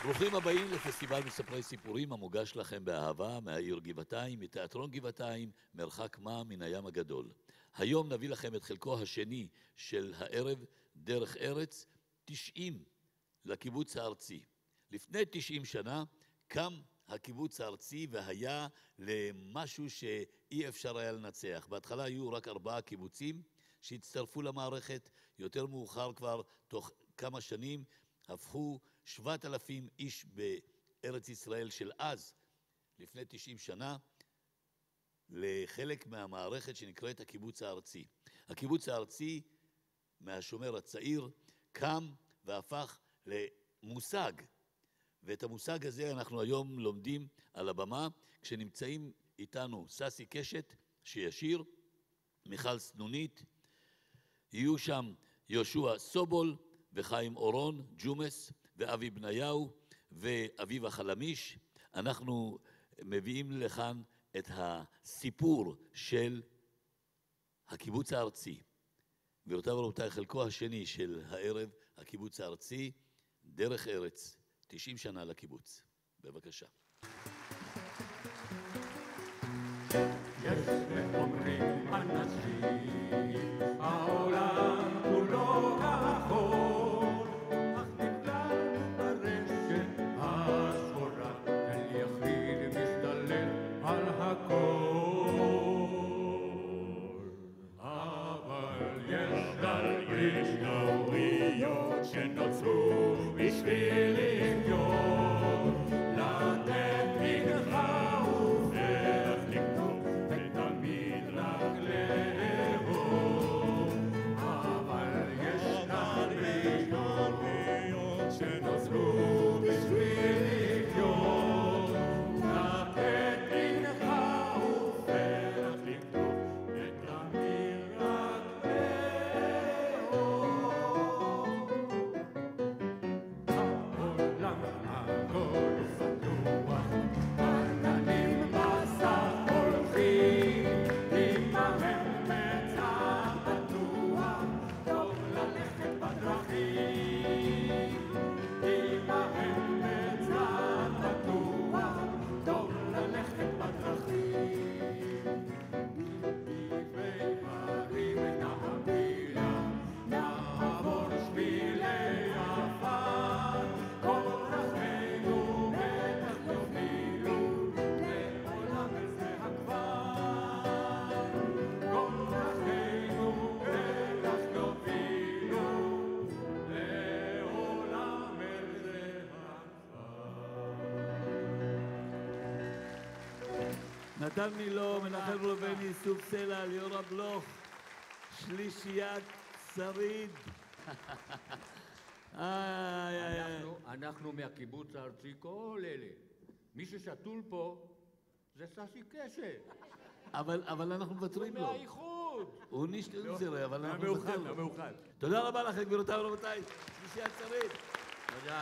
ברוכים הבאים לפסטיבל מספרי סיפורים המוגש לכם באהבה מהעיר גבעתיים, מתיאטרון גבעתיים, מרחק מה מן הים הגדול. היום נביא לכם את חלקו השני של הערב דרך ארץ 90 לקיבוץ הארצי. לפני 90 שנה קם הקיבוץ הארצי והיה למשהו שאי אפשר היה לנצח. בהתחלה היו רק 4 קיבוצים שהצטרפו למערכת, יותר מאוחר כבר תוך כמה שנים הפכו 7,000 איש בארץ ישראל של אז, לפני 90 שנה, לחלק מהמערכת שנקראת הקיבוץ הארצי. הקיבוץ הארצי מהשומר הצעיר קם והפך למושג, ואת המושג הזה אנחנו היום לומדים על הבמה, כשנמצאים איתנו ססי קשת שישיר, מיכל סנונית, יהיו שם יהושע סובול וחיים אורון, ג'ומס, ואבי בניהו ואביב החלמיש. אנחנו מביאים לכאן את הסיפור של הקיבוץ הארצי. גבירותיי ורבותיי, חלקו השני של הערב, הקיבוץ הארצי, דרך ארץ, 90 שנה לקיבוץ. בבקשה. יש ואומרים אנשים, העולם כולו כחול, אך נפלנו ברשת השחורה, אין יחיד משתולל על הכל. אבל יש הזדמנויות שנוצרו בשביל לחיות, לתת מנחה ודרך לכתוב ותמיד רק לאהוב. אבל יש הזדמנויות שנוצרו בשביל לחיות, לתת מנחה ודרך לכתוב ותמיד רק לאהוב. העולם הכל פתוח, עננים בסך הולכים, עמהם מצב בטוח, טוב ללכת בדרכים. עמהם מצב בטוח, טוב ללכת בדרכים. נתיבי הרים נעבירה, נעבור שבילי עפר, כל דרכינו בטח יובילו לעולם זה הכבר. כל דרכינו בטח יובילו לעולם זה הכבר. נתן מילו, מנחם ראובני, סוף סלע, ליאורה בלוך, שלישיית שריד. אנחנו מהקיבוץ הארצי כל אלה. מי ששתול פה זה ססי קשת. אבל אנחנו מוותרים לו. מהאיחוד. הוא נשתל זרה, אבל אנחנו המאוחד, מוותרים לו. המאוחד. תודה רבה לכם, גבירותיי ורבותיי. שלישיית שריד. תודה.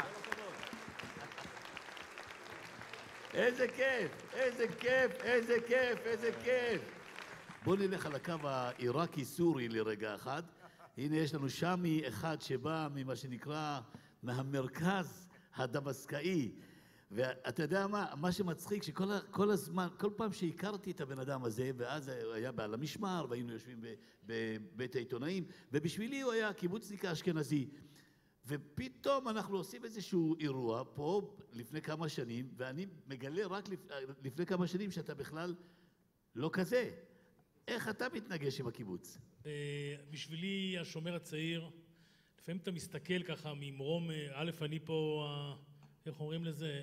איזה כיף, איזה כיף, איזה כיף, איזה כיף. בואו נלך על הקו העיראקי-סורי לרגע אחד. הנה יש לנו שמי אחד שבא ממה שנקרא מהמרכז הדמסקאי. ואתה יודע מה שמצחיק, שכל הזמן, כל פעם שהכרתי את הבן אדם הזה, ואז היה בעל המשמר, והיינו יושבים בבית העיתונאים, ובשבילי הוא היה קיבוצניק האשכנזי. ופתאום אנחנו עושים איזשהו אירוע פה לפני כמה שנים, ואני מגלה רק לפני כמה שנים שאתה בכלל לא כזה. איך אתה מתנגש עם הקיבוץ? בשבילי השומר הצעיר, לפעמים אתה מסתכל ככה ממרום, א', אני פה, איך אומרים לזה?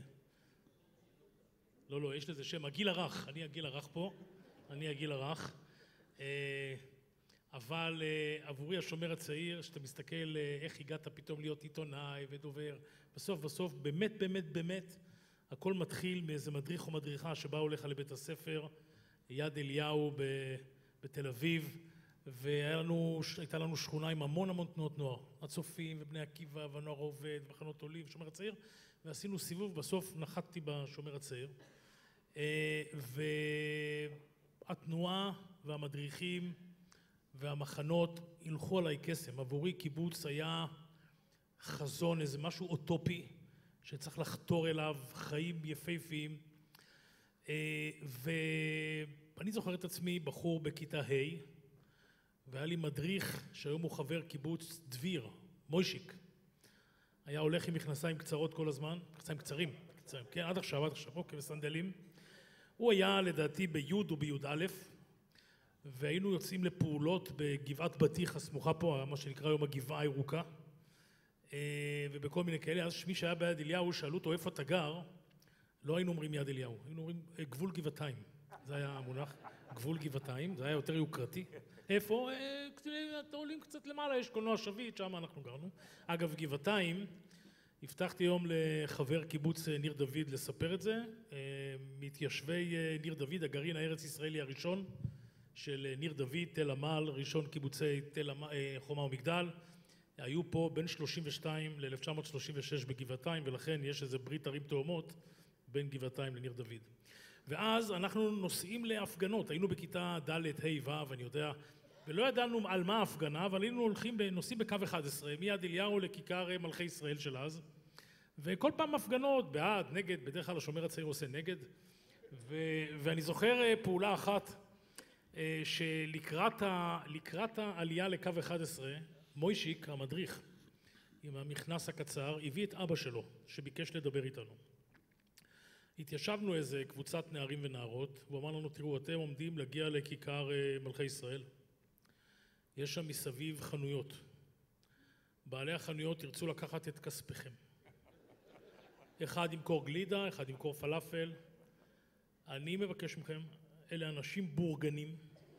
לא, יש לזה שם, הגיל הרך, אני הגיל הרך פה, אני הגיל הרך. אבל עבורי השומר הצעיר, שאתה מסתכל איך הגעת פתאום להיות עיתונאי ודובר, בסוף, באמת, הכל מתחיל מאיזה מדריך או מדריכה שבאו לך לבית הספר, יד אליהו בתל אביב, והייתה לנו שכונה עם המון תנועות נוער, הצופים ובני עקיבא והנוער העובד ומחנות עולים ושומר הצעיר, ועשינו סיבוב, בסוף נחתתי בשומר הצעיר, והתנועה והמדריכים והמחנות הלכו עליי קסם. עבורי קיבוץ היה חזון, איזה משהו אוטופי, שצריך לחתור אליו, חיים יפהפיים. ואני זוכר את עצמי בחור בכיתה ה', והיה לי מדריך שהיום הוא חבר קיבוץ דביר, מוישיק. היה הולך עם מכנסיים קצרות כל הזמן, מכנסיים קצרים, כן, עד עכשיו, אוקיי, וסנדלים. הוא היה לדעתי בי' או בי"א, והיינו יוצאים לפעולות בגבעת בטיח הסמוכה פה, מה שנקרא היום הגבעה הירוקה, ובכל מיני כאלה. אז מי שהיה ביד אליהו, שאלו אותו איפה אתה גר, לא היינו אומרים יד אליהו, היינו אומרים גבול גבעתיים. זה היה המונח, גבול גבעתיים, זה היה יותר יוקרתי. איפה? אתם עולים קצת למעלה, יש קולנוע שביט, שם אנחנו גרנו. אגב, גבעתיים, הבטחתי היום לחבר קיבוץ ניר דוד לספר את זה, מתיישבי ניר דוד, הגרעין הארץ ישראלי הראשון של ניר דוד, תל עמל, ראשון קיבוצי חומה ומגדל, היו פה בין 32 ל-1936 בגבעתיים, ולכן יש איזה ברית ערים תאומות בין גבעתיים לניר דוד. ואז אנחנו נוסעים להפגנות, היינו בכיתה ד' ה' ו', אני יודע, ולא ידענו על מה ההפגנה, אבל היינו נוסעים בקו 11, מיד אליהו לכיכר מלכי ישראל של אז, וכל פעם הפגנות, בעד, נגד, בדרך כלל השומר הצעיר עושה נגד, ואני זוכר פעולה אחת, שלקראת העלייה לקו 11, מוישיק, המדריך, עם המכנס הקצר, הביא את אבא שלו, שביקש לדבר איתנו. התיישבנו איזה קבוצת נערים ונערות, הוא אמר לנו, תראו, אתם עומדים להגיע לכיכר מלכי ישראל. יש שם מסביב חנויות. בעלי החנויות ירצו לקחת את כספיכם. אחד ימכור גלידה, אחד ימכור פלאפל. אני מבקש מכם, אלה אנשים בורגנים,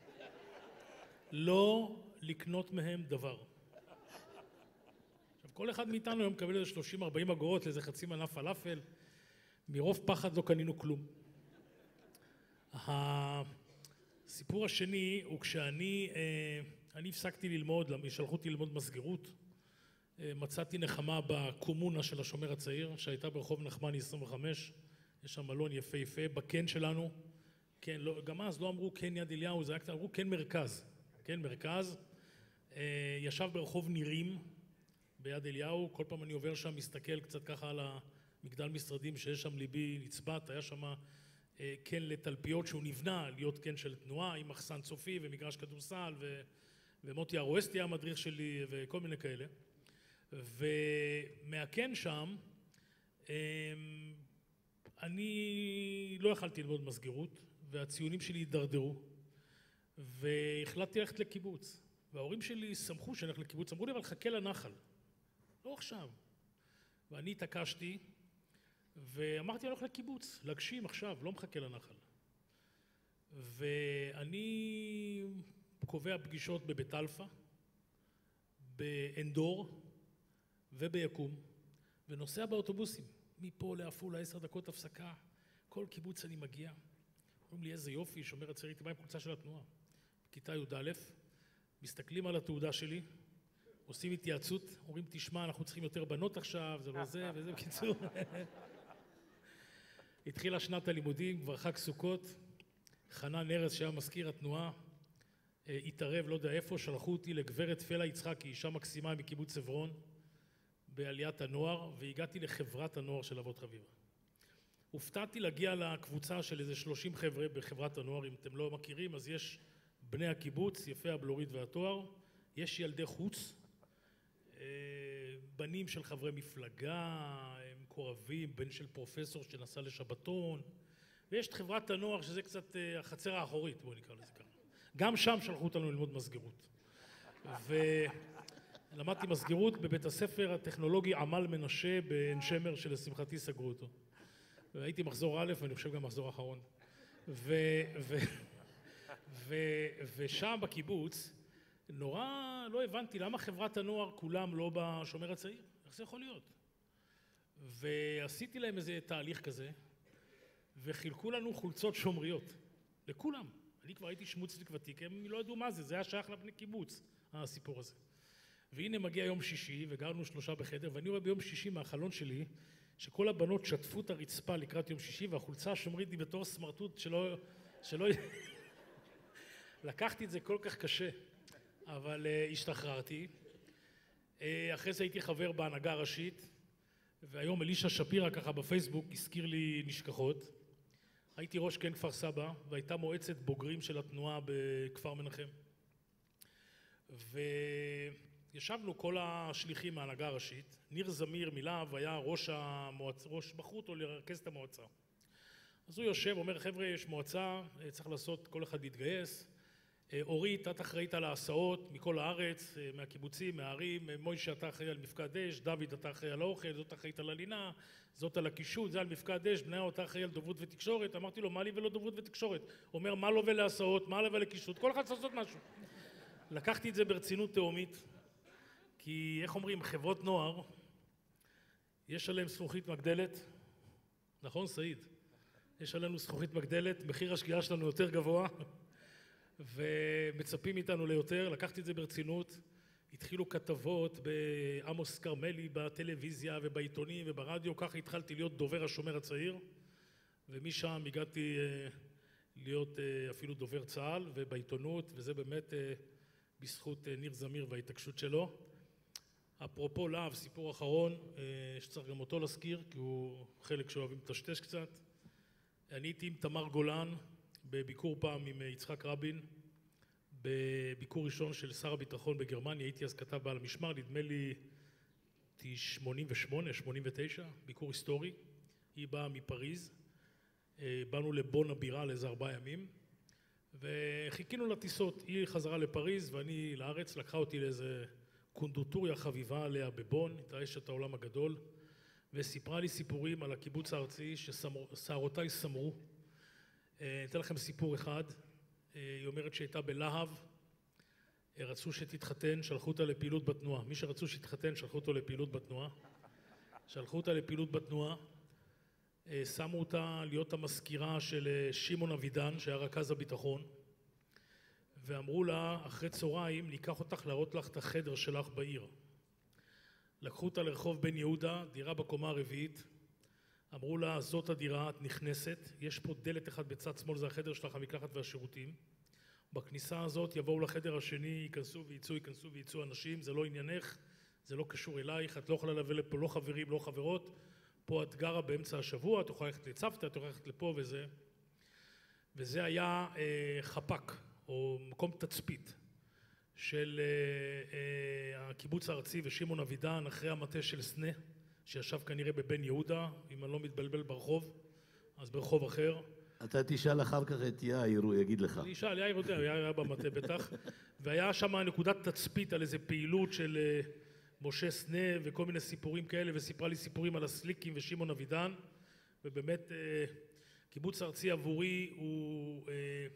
לא לקנות מהם דבר. עכשיו, כל אחד מאיתנו היום מקבל איזה 30-40 אגורות לאיזה חצי מנה פלאפל, מרוב פחד לא קנינו כלום. הסיפור השני הוא כשאני הפסקתי ללמוד, שלחו אותי ללמוד מסגרות, מצאתי נחמה בקומונה של השומר הצעיר, שהייתה ברחוב נחמני 25, יש שם מלון יפהפה, בקן שלנו, כן, לא, גם אז לא אמרו כן יד אליהו, זה היה קצת, אמרו כן מרכז, כן מרכז, ישב ברחוב נירים ביד אליהו, כל פעם אני עובר שם, מסתכל קצת ככה על המגדל משרדים שיש שם ליבי נצבת, היה שם כן לתלפיות שהוא נבנה, להיות כן של תנועה, עם מחסן צופי ומגרש כדורסל, ומוטי הרואסטי המדריך שלי וכל מיני כאלה. ומהכן שם, אני לא יכלתי ללמוד מסגרות, והציונים שלי הידרדרו, והחלטתי ללכת לקיבוץ. וההורים שלי שמחו שאני הולך לקיבוץ, אמרו לי, אבל חכה לנחל. לא עכשיו. ואני התעקשתי, ואמרתי, אני הולך לקיבוץ, להגשים עכשיו, לא מחכה לנחל. ואני קובע פגישות בבית אלפא, באנדור וביקום, ונוסע באוטובוסים, מפה לעפולה 10 דקות הפסקה, כל קיבוץ אני מגיע. אומרים לי, איזה יופי, שומר הצעיר איתי בא עם חולצה של התנועה. בכיתה י"א, מסתכלים על התעודה שלי, עושים התייעצות, אומרים, תשמע, אנחנו צריכים יותר בנות עכשיו, זה לא זה, וזה בקיצור. התחילה שנת הלימודים, כבר חג סוכות, חנן ארז שהיה מזכיר התנועה, התערב, לא יודע איפה, שלחו אותי לגברת פלה יצחקי, אישה מקסימה מקיבוץ עברון, בעליית הנוער, והגעתי לחברת הנוער של אבות חביבה. הופתעתי להגיע לקבוצה של איזה 30 חבר'ה בחברת הנוער, אם אתם לא מכירים, אז יש בני הקיבוץ, יפי הבלורית והתואר, יש ילדי חוץ, בנים של חברי מפלגה, מקורבים, בן של פרופסור שנסע לשבתון, ויש את חברת הנוער שזה קצת החצר האחורית, בואו נקרא לזה ככה. גם שם שלחו אותנו ללמוד מסגרות. ולמדתי מסגרות בבית הספר הטכנולוגי עמל מנשה בעין שמר, שלשמחתי סגרו אותו. והייתי מחזור א', ואני חושב גם מחזור אחרון. ושם בקיבוץ, נורא לא הבנתי למה חברת הנוער כולם לא בשומר הצעיר. איך זה יכול להיות? ועשיתי להם איזה תהליך כזה, וחילקו לנו חולצות שומריות. לכולם. אני כבר הייתי שמוצניק ותיק, הם לא ידעו מה זה, זה היה שייך לבני קיבוץ, הסיפור הזה. והנה מגיע יום שישי, וגרנו 3 בחדר, ואני רואה ביום שישי מהחלון שלי, שכל הבנות שטפו את הרצפה לקראת יום שישי, והחולצה השומרית היא בתור סמרטוט שלא... לקחתי את זה כל כך קשה, אבל השתחררתי. אחרי זה הייתי חבר בהנהגה הראשית, והיום אלישע שפירא ככה בפייסבוק הזכיר לי נשכחות. הייתי ראש כן כפר סבא, והייתה מועצת בוגרים של התנועה בכפר מנחם. וישבנו כל השליחים מההנהגה הראשית. ניר זמיר מלהב היה ראש בחרו אותו לרכז את המועצה. אז הוא יושב, אומר, חבר'ה, יש מועצה, צריך לעשות, כל אחד להתגייס. אורית, את אחראית על ההסעות מכל הארץ, מהקיבוצים, מהערים, מוישה, אתה אחראי על מפקד אש, דוד, אתה אחראי על האוכל, זאת אחראית על הלינה, זאת על הקישוט, זה על מפקד אש, בניהו, אתה אחראי על דוברות ותקשורת. אמרתי לו, מה לי ולא דוברות ותקשורת? הוא אומר, מה לו ולהסעות, מה לו ולקישוט, כל אחד צריך לעשות משהו. לקחתי את זה ברצינות תאומית, כי איך אומרים, חברות נוער, יש עליהם זכוכית מגדלת, נכון, סעיד? יש עלינו זכוכית מגדלת, מחיר השקיעה שלנו יותר גבוה, ומצפים איתנו ליותר. לקחתי את זה ברצינות, התחילו כתבות בעמוס קרמלי בטלוויזיה ובעיתונים וברדיו, ככה התחלתי להיות דובר השומר הצעיר, ומשם הגעתי להיות אפילו דובר צה"ל ובעיתונות, וזה באמת בזכות ניר זמיר וההתעקשות שלו. אפרופו להב, סיפור אחרון שצריך גם אותו להזכיר, כי הוא חלק שאוהבים לטשטש קצת. אני הייתי עם תמר גולן בביקור פעם עם יצחק רבין, בביקור ראשון של שר הביטחון בגרמניה, הייתי אז כתב בעל המשמר, נדמה לי 88, 89, ביקור היסטורי. היא באה מפריז, באנו לבון הבירה לאיזה 4 ימים, וחיכינו לטיסות. היא חזרה לפריז ואני לארץ, לקחה אותי לאיזה קונדוטוריה חביבה עליה בבון, התרעש את העולם הגדול, וסיפרה לי סיפורים על הקיבוץ הארצי ששערותיי סמרו. אתן לכם סיפור אחד. היא אומרת שהייתה בלהב, רצו שתתחתן, שלחו אותה לפעילות בתנועה. מי שרצו שתתחתן, שלחו אותו לפעילות בתנועה. שלחו אותה לפעילות בתנועה, שמו אותה להיות המזכירה של שמעון אבידן, שהיה רכז הביטחון, ואמרו לה, אחרי צהריים, ניקח אותך להראות לך את החדר שלך בעיר. לקחו אותה לרחוב בן יהודה, דירה בקומה הרביעית, אמרו לה, זאת הדירה, את נכנסת, יש פה דלת אחד בצד שמאל, זה החדר שלך, המקלחת והשירותים. בכניסה הזאת יבואו לחדר השני, ייכנסו וייצאו אנשים, זה לא עניינך, זה לא קשור אלייך, את לא יכולה להביא לפה לא חברים, לא חברות, פה את גרה באמצע השבוע, את יכולה ללכת לצוותא, את יכולה ללכת לפה וזה. וזה היה חפ"ק, או מקום תצפית, של הקיבוץ הארצי ושמעון אבידן, אחרי המטה של סנה, שישב כנראה בבן יהודה, אם אני לא מתבלבל ברחוב, אז ברחוב אחר. אתה תשאל אחר כך את יאיר, הוא יגיד לך. אני אשאל, יאיר יודע, יאיר היה במטה בטח, והיה שם נקודת תצפית על איזה פעילות של משה סנה וכל מיני סיפורים כאלה, וסיפרה לי סיפורים על הסליקים ושמעון אבידן, ובאמת קיבוץ הארצי עבורי הוא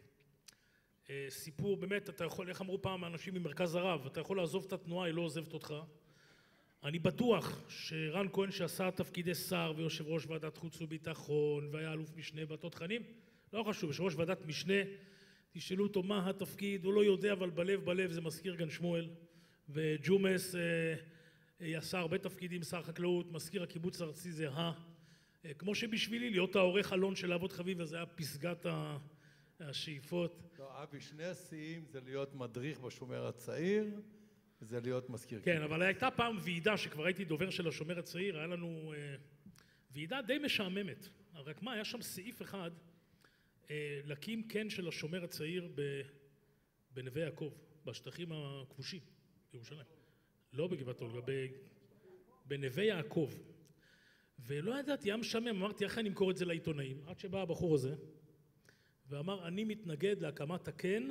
סיפור, באמת, אתה יכול, איך אמרו פעם האנשים ממרכז הרב, אתה יכול לעזוב את התנועה, היא לא עוזבת אותך. אני בטוח שרן כהן שעשה תפקידי שר ויושב ראש ועדת חוץ וביטחון והיה אלוף משנה בתותחנים, לא חשוב, יושב ראש ועדת משנה, תשאלו אותו מה התפקיד, הוא לא יודע, אבל בלב זה מזכיר גן שמואל, וג'ומס עשה הרבה תפקידים, שר חקלאות, מזכיר הקיבוץ הארצי זה כמו שבשבילי להיות העורך אלון של אבות חביבה, זה היה פסגת השאיפות. לא, אבי, שני השיאים זה להיות מדריך בשומר הצעיר, זה להיות מזכיר. כן, אבל הייתה פעם ועידה שכבר הייתי דובר של השומר הצעיר, היה לנו ועידה די משעממת. רק מה, היה שם סעיף אחד, להקים קן של השומר הצעיר בנווה יעקב, בשטחים הכבושים, בירושלים. לא בגבעת אולגה, בנווה יעקב. ולא ידעתי, היה משעמם, אמרתי, איך אני אמכור את זה לעיתונאים? עד שבא הבחור הזה, ואמר, אני מתנגד להקמת הקן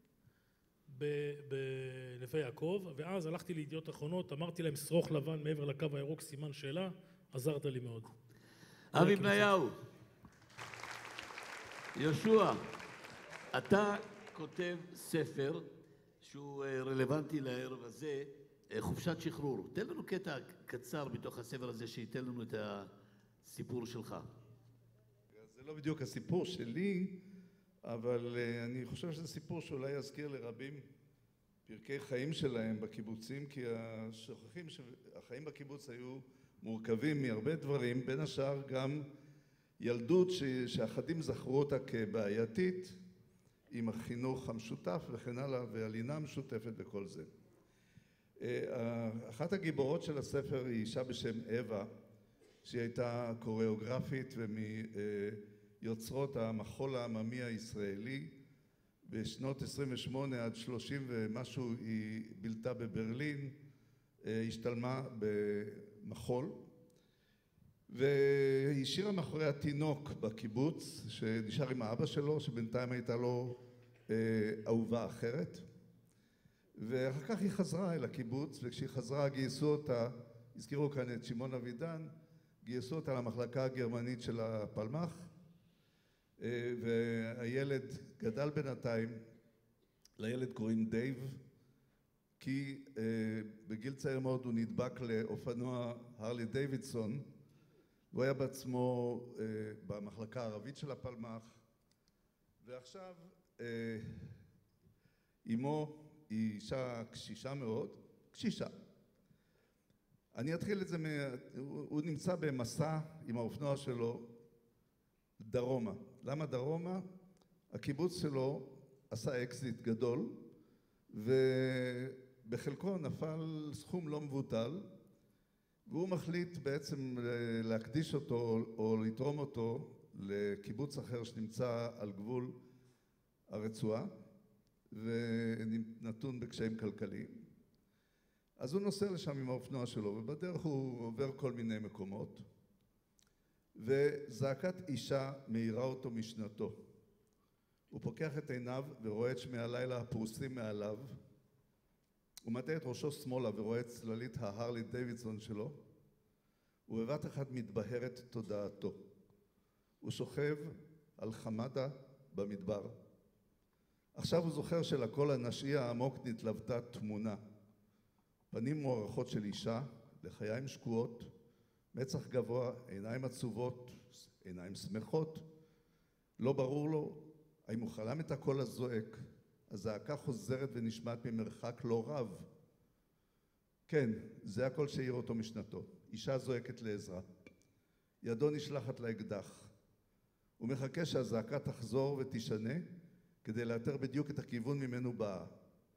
בנווה יעקב, ואז הלכתי לידיעות אחרונות, אמרתי להם שרוך לבן מעבר לקו הירוק, סימן שאלה, עזרת לי מאוד. אבי בניהו, יהושע, אתה כותב ספר שהוא רלוונטי לערב הזה, חופשת שחרור. תן לנו קטע קצר מתוך הספר הזה שייתן לנו את הסיפור שלך. זה לא בדיוק הסיפור שלי, אבל אני חושב שזה סיפור שאולי יזכיר לרבים פרקי חיים שלהם בקיבוצים, כי שוכחים שהחיים בקיבוץ היו מורכבים מהרבה דברים, בין השאר גם ילדות שאחדים זכרו אותה כבעייתית, עם החינוך המשותף וכן הלאה, והלינה המשותפת וכל זה. אחת הגיבורות של הספר היא אישה בשם אווה, שהיא הייתה קוריאוגרפית ומיוצרות המחול העממי הישראלי. בשנות 28 עד 30 ומשהו היא בילתה בברלין, השתלמה במחול, והיא השאירה מאחורי התינוק בקיבוץ שנשאר עם האבא שלו, שבינתיים הייתה לו אהובה אחרת, ואחר כך היא חזרה אל הקיבוץ, וכשהיא חזרה גייסו אותה, הזכירו כאן את שמעון אבידן, גייסו אותה למחלקה הגרמנית של הפלמ"ח, והילד גדל בינתיים. לילד קוראים דייב, כי בגיל צעיר מאוד הוא נדבק לאופנוע הרלי דיווידסון, הוא היה בעצמו במחלקה הערבית של הפלמ"ח, ועכשיו אמו היא אישה קשישה מאוד, קשישה. אני אתחיל את זה, הוא נמצא במסע עם האופנוע שלו דרומה. למה דרומה? הקיבוץ שלו עשה אקזיט גדול, ובחלקו נפל סכום לא מבוטל, והוא מחליט בעצם להקדיש אותו או לתרום אותו לקיבוץ אחר שנמצא על גבול הרצועה, ונתון בקשיים כלכליים. אז הוא נוסע לשם עם האופנוע שלו, ובדרך הוא עובר כל מיני מקומות, וזעקת אישה מאירה אותו משנתו. הוא פוקח את עיניו ורואה את שמי הלילה הפרוסים מעליו, הוא מטה את ראשו שמאלה ורואה את צללית ההרלי דיווידסון שלו, ובבת אחת מתבהרת תודעתו. הוא שוכב על חמדה במדבר. עכשיו הוא זוכר שלקול הנשי העמוק נתלוותה תמונה. פנים מוארכות של אישה, לחיים שקועות, מצח גבוה, עיניים עצובות, עיניים שמחות. לא ברור לו האם הוא חלם את הקול הזועק. הזעקה חוזרת ונשמעת ממרחק לא רב. כן, זה הקול שהעיר אותו משנתו. אישה זועקת לעזרה. ידו נשלחת לאקדח. הוא מחכה שהזעקה תחזור ותשנה כדי לאתר בדיוק את הכיוון ממנו באה.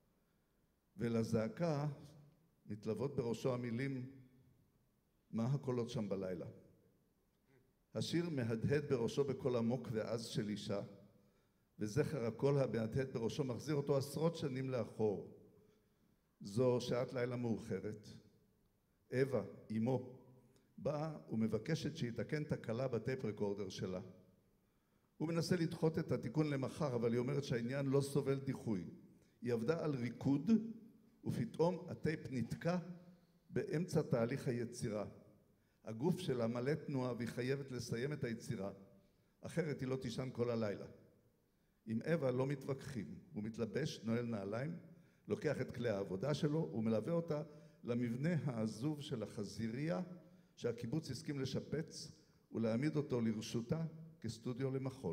ולזעקה מתלוות בראשו המילים, מה הקולות שם בלילה? השיר מהדהד בראשו בקול עמוק ועז של אישה, וזכר הקול המהדהד בראשו מחזיר אותו עשרות שנים לאחור. זו שעת לילה מאוחרת. אווה, אמו, באה ומבקשת שיתקן תקלה בטייפ רקורדר שלה. הוא מנסה לדחות את התיקון למחר, אבל היא אומרת שהעניין לא סובל דיחוי. היא עבדה על ריקוד, ופתאום הטייפ נתקע באמצע תהליך היצירה. הגוף שלה מלא תנועה והיא חייבת לסיים את היצירה, אחרת היא לא תישן כל הלילה. עם אווה לא מתווכחים, הוא מתלבש, נועל נעליים, לוקח את כלי העבודה שלו ומלווה אותה למבנה העזוב של החזיריה שהקיבוץ הסכים לשפץ ולהעמיד אותו לרשותה כסטודיו למחול.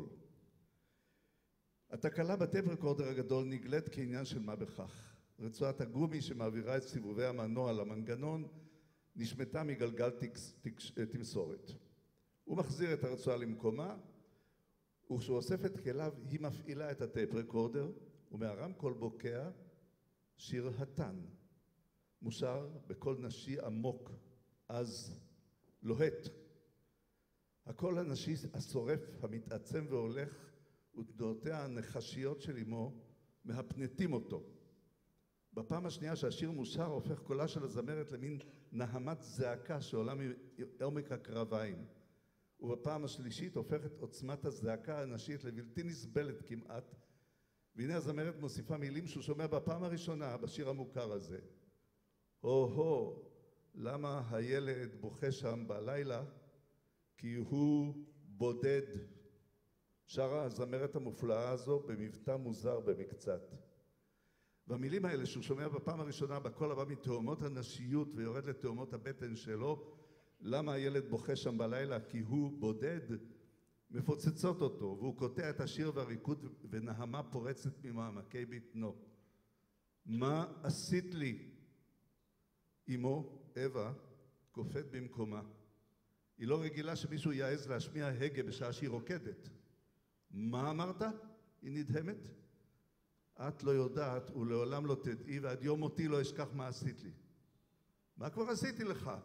התקלה בטייפ רקורדר הגדול נגלית כעניין של מה בכך. רצועת הגומי שמעבירה את סיבובי המנוע למנגנון נשמטה מגלגל תמסורת. הוא מחזיר את הרצועה למקומה, וכשהוא אוסף את כליו היא מפעילה את הטייפ רקורדר, ומהרמקול בוקע שיר התן, מושר בקול נשי עמוק, אז לוהט. הקול הנשי השורף, המתעצם והולך, ותנועותיה הנחשיות של אמו מהפנטים אותו. בפעם השנייה שהשיר מושר הופך קולה של הזמרת למין נהמת זעקה שעולה מעומק הקרביים. ובפעם השלישית הופכת עוצמת הזעקה הנשית לבלתי נסבלת כמעט. והנה הזמרת מוסיפה מילים שהוא שומע בפעם הראשונה בשיר המוכר הזה. הו, למה הילד בוכה שם בלילה? כי הוא בודד. שרה הזמרת המופלאה הזו במבטא מוזר במקצת. והמילים האלה שהוא שומע בפעם הראשונה בקול הבא מתאומות הנשיות ויורד לתאומות הבטן שלו, למה הילד בוכה שם בלילה? כי הוא בודד, מפוצצות אותו, והוא קוטע את השיר והריקוד ונהמה פורצת ממעמקי בטנו. מה עשית לי? אמו, אווה, קופאת במקומה. היא לא רגילה שמישהו יעז להשמיע הגה בשעה שהיא רוקדת. מה אמרת? היא נדהמת. את לא יודעת ולעולם לא תדעי, ועד יום מותי לא אשכח מה עשית לי. מה כבר עשיתי לך?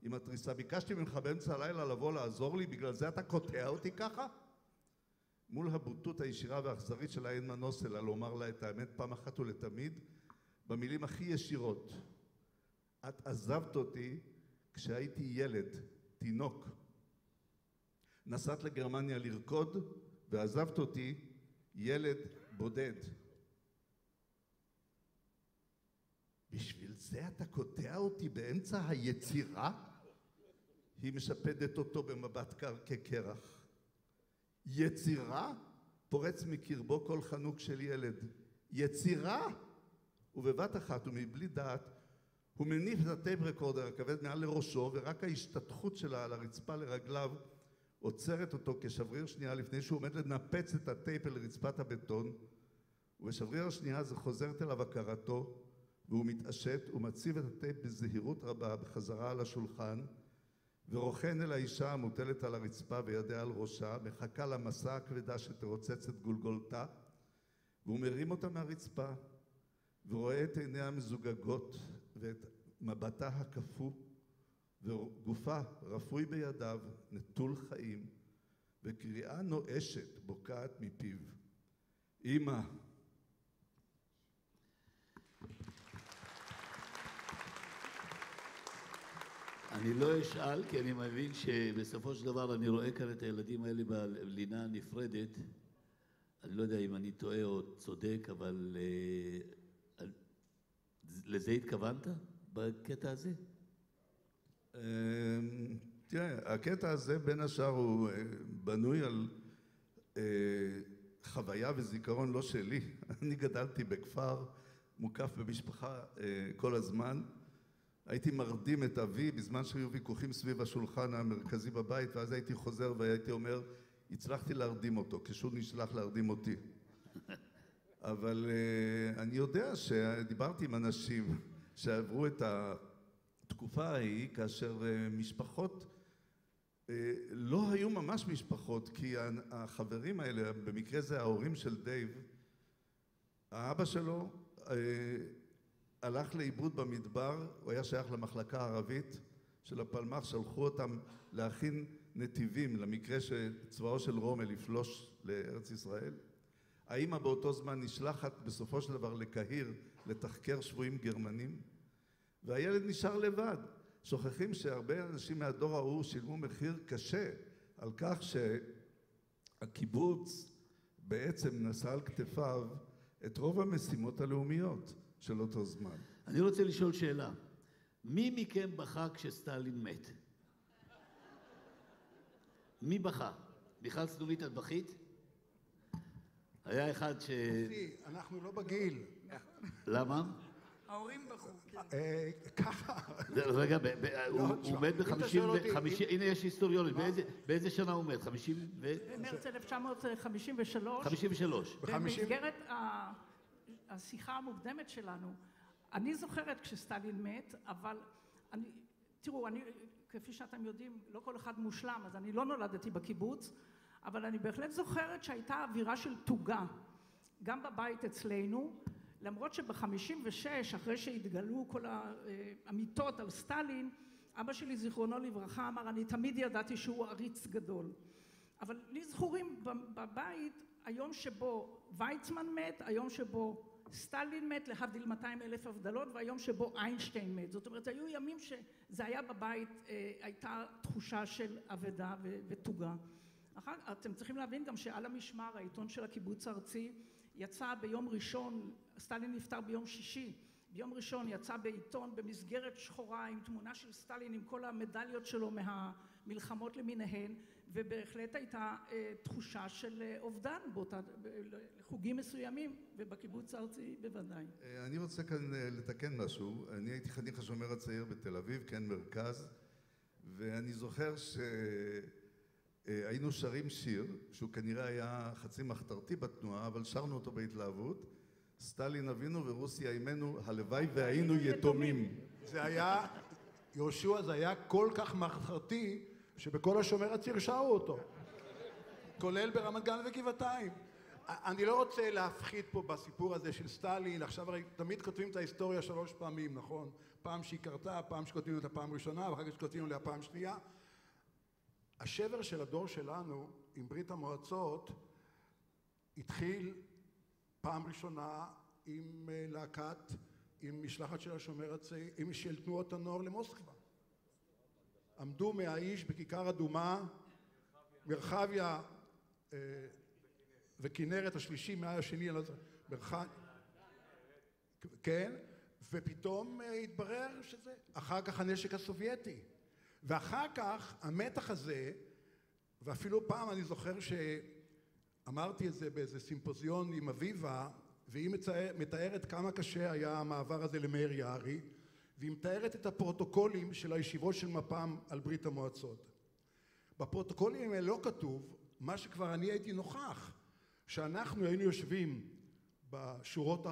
עם התריסה. ביקשתי ממך באמצע הלילה לבוא לעזור לי, בגלל זה אתה קוטע אותי ככה? מול הבוטות הישירה והאכזרית שלה אין מנוס אלא לומר לה את האמת פעם אחת ולתמיד, במילים הכי ישירות. את עזבת אותי כשהייתי ילד, תינוק. נסעת לגרמניה לרקוד ועזבת אותי ילד בודד. בשביל זה אתה קוטע אותי באמצע היצירה? היא משפדת אותו במבט קר כקרח. יצירה? פורץ מקרבו כל חנוק של ילד. יצירה? ובבת אחת ומבלי דעת הוא מניף את הטייפ רקורדר הכבד מעל לראשו, ורק ההשתתחות שלה על הרצפה לרגליו עוצרת אותו כשבריר שנייה לפני שהוא עומד לנפץ את הטייפ אל רצפת הבטון, ובשבריר השנייה זה חוזרת אליו הכרתו, והוא מתעשת ומציב את הטייפ בזהירות רבה בחזרה על השולחן, ורוכן אל האישה המוטלת על הרצפה וידיה על ראשה, מחכה למסע הכבדה שתרוצץ את גולגולתה, והוא מרים אותה מהרצפה, ורואה את עיניה המזוגגות ואת מבטה הקפוא, וגופה רפוי בידיו, נטול חיים, וקריאה נואשת בוקעת מפיו. אמא. אני לא אשאל, כי אני מבין שבסופו של דבר אני רואה כאן את הילדים האלה בלינה הנפרדת. אני לא יודע אם אני טועה או צודק, אבל לזה התכוונת בקטע הזה? תראה, הקטע הזה בין השאר הוא בנוי על חוויה וזיכרון לא שלי. אני גדלתי בכפר, מוקף במשפחה כל הזמן. הייתי מרדים את אבי בזמן שהיו ויכוחים סביב השולחן המרכזי בבית, ואז הייתי חוזר והייתי אומר, הצלחתי להרדים אותו, כשהוא נשלח להרדים אותי. אבל אני יודע שדיברתי עם אנשים שעברו את התקופה ההיא, כאשר משפחות לא היו ממש משפחות, כי החברים האלה, במקרה זה ההורים של דייב, האבא שלו הלך לאיבוד במדבר, הוא היה שייך למחלקה הערבית של הפלמ"ח, שלחו אותם להכין נתיבים למקרה שצבאו של רומל יפלוש לארץ ישראל. האמא באותו זמן נשלחת בסופו של דבר לקהיר לתחקר שבויים גרמנים, והילד נשאר לבד. שוכחים שהרבה אנשים מהדור ההוא שילמו מחיר קשה על כך שהקיבוץ בעצם נשא על כתפיו את רוב המשימות הלאומיות של אותו זמן. אני רוצה לשאול שאלה. מי מכם בכה כשסטלין מת? מי בכה? מיכל סנונית, את בכית? היה אחד ש... אנחנו לא בגיל. למה? ההורים בחרו. ככה. רגע, הוא מת הנה יש היסטוריונית. באיזה שנה הוא מת? 50 ו... במרץ 1953. 53. במסגרת השיחה המוקדמת שלנו, אני זוכרת כשסטלין מת, אבל תראו, כפי שאתם יודעים, לא כל אחד מושלם, אז אני לא נולדתי בקיבוץ, אבל אני בהחלט זוכרת שהייתה אווירה של תוגה, גם בבית אצלנו, למרות שב-56, אחרי שהתגלו כל האמיתות על סטלין, אבא שלי, זיכרונו לברכה, אמר, אני תמיד ידעתי שהוא עריץ גדול. אבל לי זכורים בבית, היום שבו ויצמן מת, היום שבו סטלין מת, להבדיל 200,000 הבדלות, והיום שבו איינשטיין מת. זאת אומרת, היו ימים שזה היה בבית, הייתה תחושה של אבדה ותוגה. אתם צריכים להבין גם שעל המשמר, העיתון של הקיבוץ הארצי, יצא ביום ראשון, סטלין נפטר ביום שישי, ביום ראשון יצא בעיתון במסגרת שחורה עם תמונה של סטלין, עם כל המדליות שלו מהמלחמות למיניהן, ובהחלט הייתה תחושה של אובדן לחוגים מסוימים, ובקיבוץ הארצי בוודאי. אני רוצה כאן לתקן משהו. אני הייתי חניך השומר הצעיר בתל אביב, כן מרכז, ואני זוכר שהיינו שרים שיר, שהוא כנראה היה חצי מחתרתי בתנועה, אבל שרנו אותו בהתלהבות. סטלין אבינו ורוסיה אימנו, הלוואי והיינו יתומים. זה היה, יהושע, זה היה כל כך מחתרתי, שבכל השומר הצעיר שרו אותו, כולל ברמת גן וגבעתיים. אני לא רוצה להפחית פה בסיפור הזה של סטלין, עכשיו הרי תמיד כותבים את ההיסטוריה 3 פעמים, נכון? פעם שהיא קרתה, פעם שכותבים אותה פעם ראשונה, ואחר כך שכותבים עליה פעם שנייה. השבר של הדור שלנו עם ברית המועצות התחיל פעם ראשונה עם עם משלחת של השומר הצעיר, של תנועות הנוער למוסקבה. עמדו 100 איש בכיכר אדומה, מרחביה וכנרת השלישי, מאה השני, כן, ופתאום התברר שזה, אחר כך הנשק הסובייטי. ואחר כך המתח הזה, ואפילו פעם אני זוכר שאמרתי את זה באיזה סימפוזיון עם אביבה, והיא מתארת כמה קשה היה המעבר הזה למאיר יערי, והיא מתארת את הפרוטוקולים של הישיבות של מפ"ם על ברית המועצות. בפרוטוקולים האלה לא כתוב, מה שכבר אני הייתי נוכח, שאנחנו היינו יושבים בשורות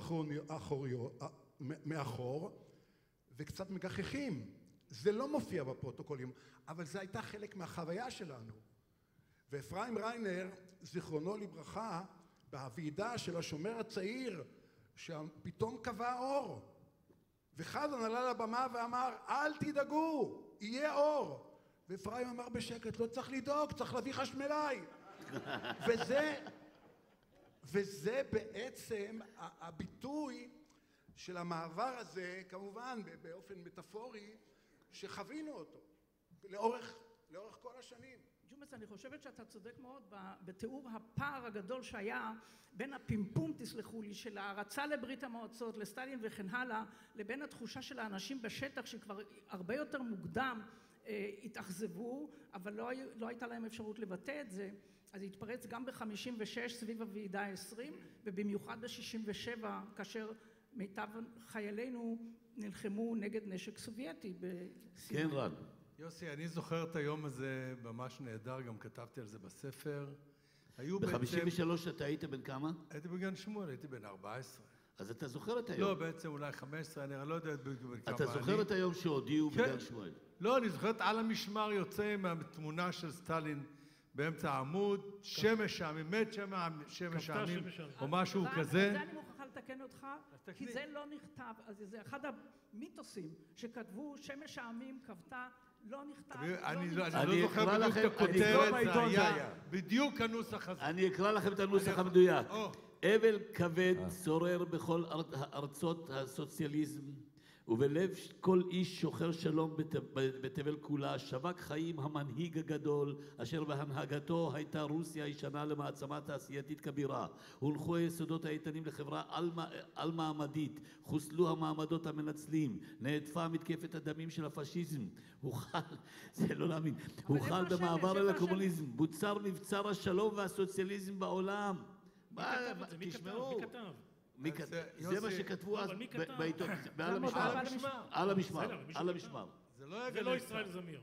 מאחור, וקצת מגחכים. זה לא מופיע בפרוטוקולים, אבל זה הייתה חלק מהחוויה שלנו. ואפרים ריינר, זיכרונו לברכה, בוועידה של השומר הצעיר, שפתאום קבע אור. וחזן עלה לבמה ואמר, אל תדאגו, יהיה אור. ואפרים אמר בשקט, לא צריך לדאוג, צריך להביא חשמלאי. וזה בעצם הביטוי של המעבר הזה, כמובן באופן מטאפורי, שחווינו אותו לאורך כל השנים. ג'ומס, אני חושבת שאתה צודק מאוד בתיאור הפער הגדול שהיה בין הפימפום, תסלחו לי, של ההרצה לברית המועצות, לסטלין וכן הלאה, לבין התחושה של האנשים בשטח שכבר הרבה יותר מוקדם התאכזבו, אבל לא הייתה להם אפשרות לבטא את זה. אז התפרץ גם ב-56 סביב הוועידה ה-20, ובמיוחד ב-67, כאשר מיטב חיילינו נלחמו נגד נשק סובייטי בסיני. כן, רן. יוסי, אני זוכר את היום הזה ממש נהדר, גם כתבתי על זה בספר. ב-53 אתה היית בן כמה? הייתי בגן שמואל, הייתי בן 14. אז אתה זוכר את היום? לא, בעצם אולי 15, אני לא יודע בן כמה. אתה זוכר את היום שהודיעו בגן שמואל? לא, אני זוכר את על המשמר יוצא מהתמונה של סטלין באמצע העמוד, שמש העמים, מת שמש העמים, או משהו כזה. זה אני מוכרחה לתקן אותך, כי זה לא נכתב, אז זה אחד המיתוסים שכתבו, שמש העמים כבתה, לא נכתב, אני לא זוכר בדיוק את הכותרת, זה היה בדיוק הנוסח הזה. אני אקרא לכם את הנוסח המדויק. אבל כבד שורר בכל ארצות הסוציאליזם, ובלב כל איש שוחר שלום בתבל כולה, שווק חיים המנהיג הגדול, אשר בהנהגתו הייתה רוסיה הישנה למעצמה תעשייתית כבירה. הונחו היסודות האיתנים לחברה על מעמדית, חוסלו המעמדות המנצלים, נהדפה מתקפת הדמים של הפשיזם, זה לא להאמין, הוחל במעבר אל הקומוניזם, בוצר מבצר השלום והסוציאליזם בעולם. תשמעו. מי כתב? זה מה שכתבו אז בעיתון, על המשמר. זה לא ישראל זמיר.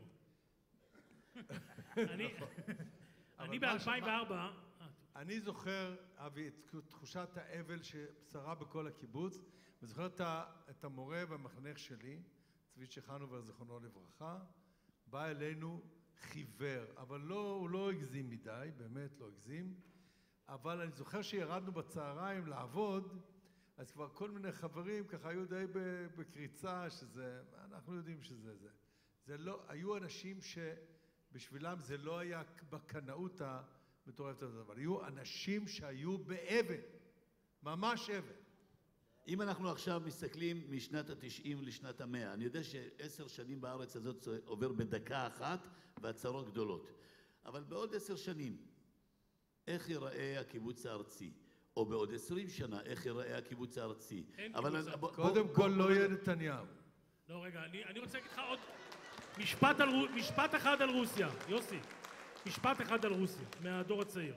אני ב-2004... אני זוכר, אבי, את תחושת האבל ששרה בכל הקיבוץ, וזוכר את המורה והמחנך שלי, צבי צ'חנובר, זכרונו לברכה, בא אלינו חיוור, אבל הוא לא הגזים מדי, באמת לא הגזים, אבל אני זוכר שירדנו בצהריים לעבוד, אז כבר כל מיני חברים ככה היו די בקריצה, שזה, אנחנו יודעים שזה זה. זה לא, היו אנשים שבשבילם זה לא היה בקנאות המטורפת הזאת, אבל היו אנשים שהיו באבן, ממש אבן. אם אנחנו עכשיו מסתכלים משנת ה-90 לשנת ה-100, אני יודע ש10 שנים בארץ הזאת עובר בדקה אחת והצהרות גדולות. אבל בעוד 10 שנים, איך ייראה הקיבוץ הארצי? או בעוד 20 שנה, איך ייראה הקיבוץ הארצי? קודם כל לא יהיה נתניהו. לא, רגע, אני רוצה להגיד לך עוד משפט אחד על רוסיה, יוסי. משפט אחד על רוסיה, מהדור הצעיר.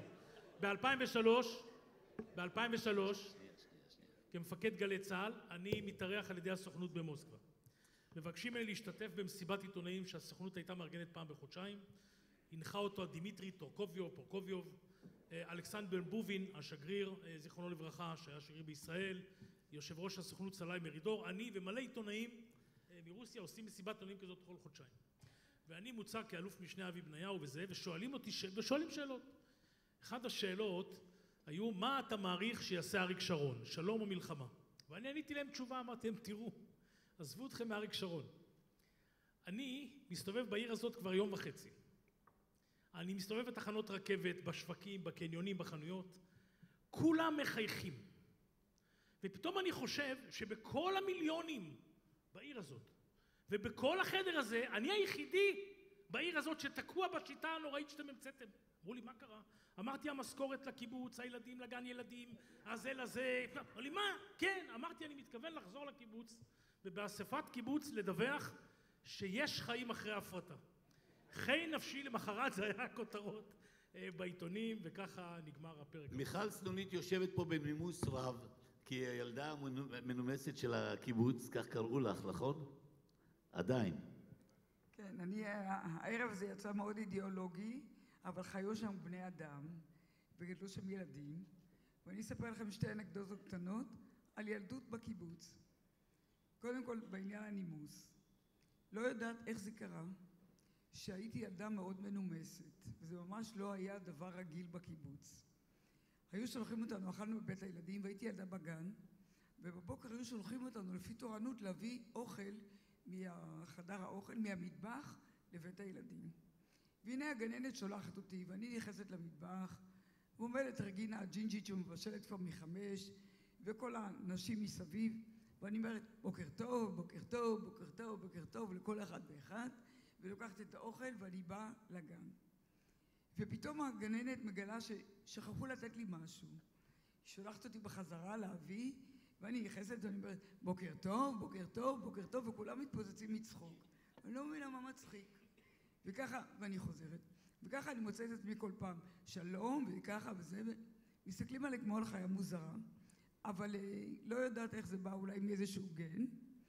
ב-2003, כמפקד גלי צה"ל, אני מתארח על ידי הסוכנות במוסקבה. מבקשים ממני להשתתף במסיבת עיתונאים שהסוכנות הייתה מארגנת פעם בחודשיים. הנחה אותו דימיטרי פורקוביוב, אלכסנדר בובין, השגריר, זיכרונו לברכה, שהיה שגריר בישראל, יושב ראש הסוכנות סלאי מרידור, אני ומלא עיתונאים מרוסיה עושים מסיבת עיתונאים כזאת כל חודשיים. ואני מוצג כאלוף משנה אבי בניהו וזה, ושואלים שאלות. אחת השאלות היו, מה אתה מעריך שיעשה אריק שרון, שלום או מלחמה? ואני עניתי להם תשובה, אמרתי להם, תראו, עזבו אתכם מאריק שרון. אני מסתובב בעיר הזאת כבר יום וחצי. אני מסתובב בתחנות רכבת, בשווקים, בקניונים, בחנויות. כולם מחייכים. ופתאום אני חושב שבכל המיליונים בעיר הזאת, ובכל החדר הזה, אני היחידי בעיר הזאת שתקוע בשיטה הנוראית שאתם המצאתם. אמרו לי, מה קרה? אמרתי, המשכורת לקיבוץ, הילדים לגן ילדים, הזה לזה. אמרו לי, מה? כן. אמרתי, אני מתכוון לחזור לקיבוץ, ובאספת קיבוץ לדווח שיש חיים אחרי ההפרטה. חי נפשי למחרת, זה היה הכותרות בעיתונים, וככה נגמר הפרק. מיכל סנונית יושבת פה בנימוס רב, כי היא הילדה המנומסת של הקיבוץ, כך קראו לך, נכון? עדיין. כן, הערב הזה יצא מאוד אידיאולוגי, אבל חיו שם בני אדם, וגדלו שם ילדים, ואני אספר לכם שתי אנקדוטות קטנות על ילדות בקיבוץ. קודם כל, בעניין הנימוס. לא יודעת איך זה קרה, שהייתי ילדה מאוד מנומסת, וזה ממש לא היה דבר רגיל בקיבוץ. היו שולחים אותנו, אכלנו בבית הילדים, והייתי ילדה בגן, ובבוקר היו שולחים אותנו לפי תורנות להביא אוכל מחדר האוכל, מהמטבח לבית הילדים. והנה הגננת שולחת אותי, ואני נכנסת למטבח, ועומדת רגינה הג'ינג'ית שמבשלת כבר מ5, וכל האנשים מסביב, ואני אומרת, בוקר טוב, בוקר טוב, בוקר טוב, בוקר טוב, לכל אחד ואחד, ולוקחת את האוכל ואני באה לגן. ופתאום הגננת מגלה ששכחו לתת לי משהו. היא שולחת אותי בחזרה להביא, ואני נכנסת ואני אומרת, בוקר טוב, בוקר טוב, בוקר טוב, וכולם מתפוצצים מצחוק. אני לא מבינה מה מצחיק. וככה, ואני חוזרת. וככה אני מוצאת את עצמי כל פעם, שלום, וככה וזה, מסתכלים עליי כמו על חיה מוזרה, אבל לא יודעת איך זה בא, אולי מאיזשהו גן.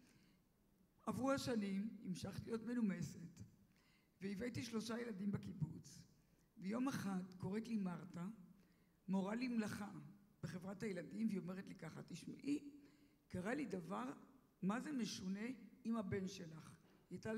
עברו השנים, המשכתי להיות מנומסת, והבאתי 3 ילדים בקיבוץ, ויום אחד קוראת לי מרתה, מורה לי מלאכה בחברת הילדים, והיא אומרת לי ככה, תשמעי, קרה לי דבר, מה זה משונה עם הבן שלך? היא הייתה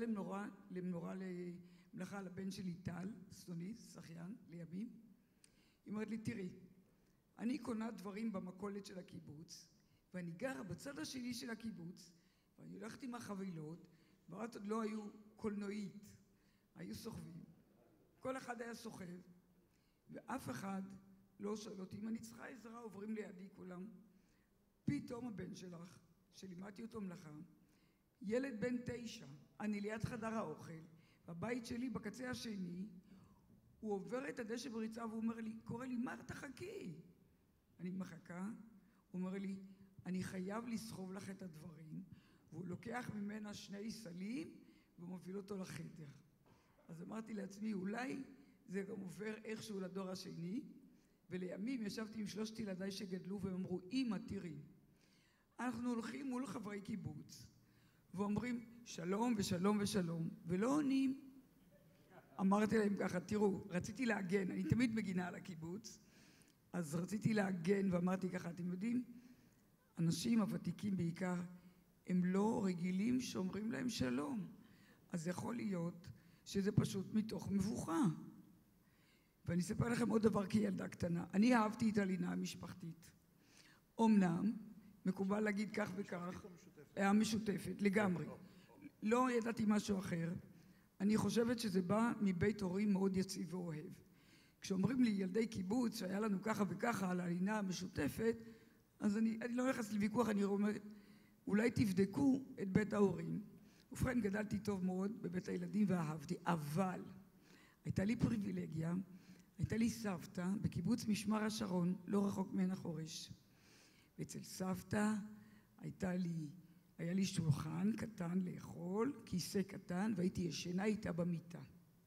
למלאכה לבן שלי טל, סטונית, שחיין, לימים. היא אומרת לי, תראי, אני קונה דברים במכולת של הקיבוץ, ואני גרה בצד השני של הקיבוץ, ואני הולכת עם החבילות, ואז עוד לא היו קולנועית, היו סוחבים. כל אחד היה סוחב, ואף אחד לא שואל אותי, אם אני צריכה עזרה, עוברים לידי כולם. פתאום הבן שלך, שלימדתי אותו מלאכה, ילד בן 9, אני ליד חדר האוכל, בבית שלי בקצה השני, הוא עובר את הדשא בריצה והוא אומר לי, קורא לי, מרתה חכי. אני מחכה, הוא אומר לי, אני חייב לסחוב לך את הדברים, והוא לוקח ממנה 2 סלים ומוביל אותו לחדר. אז אמרתי לעצמי, אולי זה גם עובר איכשהו לדור השני, ולימים ישבתי עם 3 ילדיי שגדלו והם אמרו, אמא, תראי, אנחנו הולכים מול חברי קיבוץ, ואומרים שלום ושלום ושלום, ולא עונים. אמרתי להם ככה, תראו, רציתי להגן, אני תמיד מגינה על הקיבוץ, אז רציתי להגן ואמרתי ככה, אתם יודעים, אנשים הוותיקים בעיקר, הם לא רגילים שאומרים להם שלום. אז יכול להיות שזה פשוט מתוך מבוכה. ואני אספר לכם עוד דבר כילדה קטנה. אני אהבתי את הלינה המשפחתית. אמנם, מקובל להגיד כך וכך, היה משותפת, לגמרי. לא ידעתי משהו אחר. אני חושבת שזה בא מבית הורים מאוד יציב ואוהב. כשאומרים לי ילדי קיבוץ שהיה לנו ככה וככה על הלינה המשותפת, אז אני לא נכנס לוויכוח, אני אומרת, אולי תבדקו את בית ההורים. ובכן, גדלתי טוב מאוד בבית הילדים ואהבתי, אבל הייתה לי פריבילגיה, הייתה לי סבתא בקיבוץ משמר השרון, לא רחוק מעין החורש. ואצל סבתא היה לי שולחן קטן לאכול, כיסא קטן, והייתי ישנה איתה במיטה.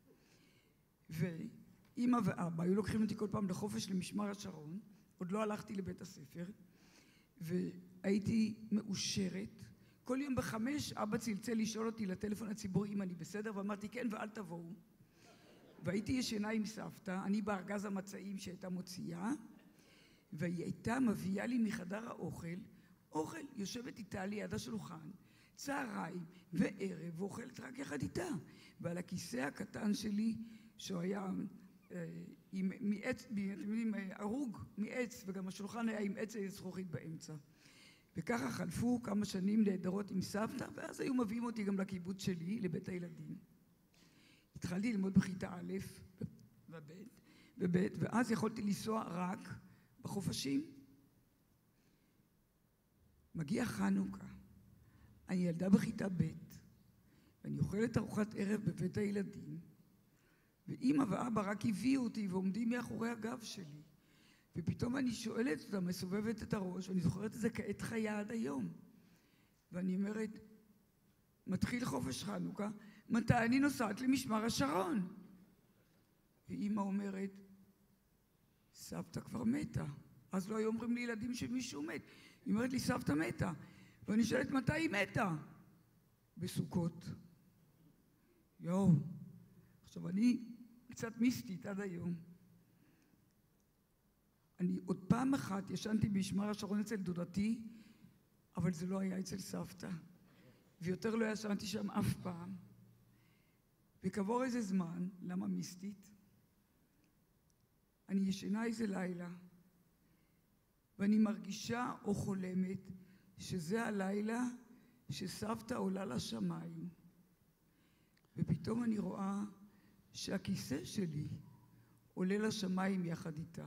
ואמא ואבא היו לוקחים אותי כל פעם לחופש למשמר השרון, עוד לא הלכתי לבית הספר, והייתי מאושרת. כל יום ב5 אבא צלצל לשאול אותי לטלפון הציבורי אם אני בסדר, ואמרתי כן ואל תבואו. והייתי ישנה עם סבתא, אני בארגז המצעים שהייתה מוציאה, והיא הייתה מביאה לי מחדר האוכל, אוכל, יושבת איתה ליד השולחן, צהריים וערב, ואוכלת רק יחד איתה. ועל הכיסא הקטן שלי, שהוא היה מעץ, אתם יודעים, הרוג מעץ, וגם השולחן היה עם עץ זכוכית באמצע. וככה חלפו כמה שנים נהדרות עם סבתא, ואז היו מביאים אותי גם לקיבוץ שלי, לבית הילדים. התחלתי ללמוד בכיתה א' וב', ואז יכולתי לנסוע רק בחופשים. מגיע חנוכה, אני ילדה בכיתה ב', ואני אוכלת ארוחת ערב בבית הילדים, ואמא ואבא רק הביאו אותי ועומדים מאחורי הגב שלי. ופתאום אני שואלת אותה, מסובבת את הראש, ואני זוכרת את זה כעת חיה עד היום. ואני אומרת, מתחיל חופש חנוכה, מתי אני נוסעת למשמר השרון? ואמא אומרת, סבתא כבר מתה. אז לא היו אומרים לילדים שמישהו מת. היא אומרת לי, סבתא מתה. ואני שואלת, מתי היא מתה? בסוכות. יואו. עכשיו, אני קצת מיסטית עד היום. אני עוד פעם אחת ישנתי במשמר השרון אצל דודתי, אבל זה לא היה אצל סבתא. ויותר לא ישנתי שם אף פעם. וכעבור איזה זמן, למה מיסטית? אני ישנה איזה לילה, ואני מרגישה או חולמת שזה הלילה שסבתא עולה לשמיים. ופתאום אני רואה שהכיסא שלי עולה לשמיים יחד איתה.